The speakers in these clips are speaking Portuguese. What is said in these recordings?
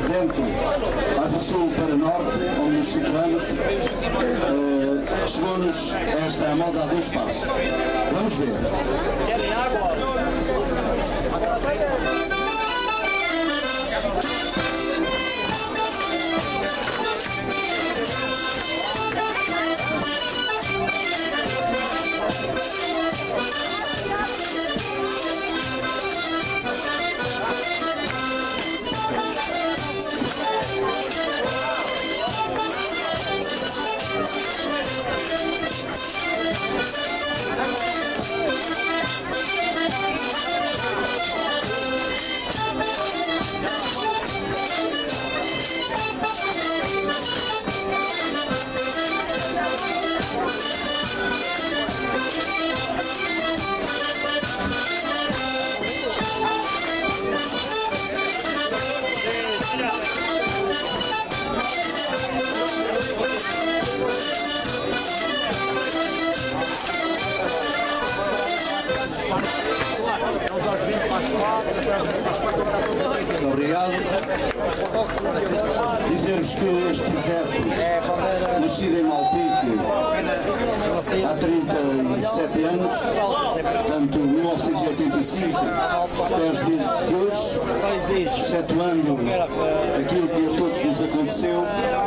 dentro, mais a sul para norte, onde nos situamos, chegou-nos esta moda a 2 passos. Vamos ver. Querem água? Obrigado. Dizer-vos que este projeto, nascido em Malpique há 37 anos, portanto 1985, até os dias de hoje, excetuando aquilo que a todos nos aconteceu,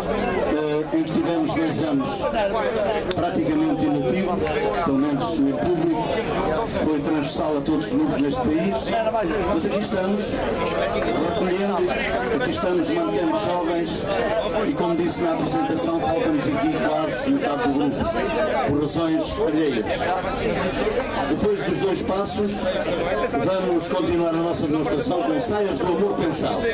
em que tivemos 2 anos praticamente inativos, pelo menos em público, foi transversal a todos os grupos neste país, mas aqui estamos recolhendo, aqui estamos mantendo jovens e, como disse na apresentação, falta-nos aqui quase metade do grupo, por razões alheias. Depois dos 2 passos, vamos continuar a nossa demonstração com saias do amor pensado.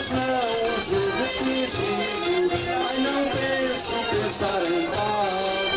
Ai, não penso pensar em paz.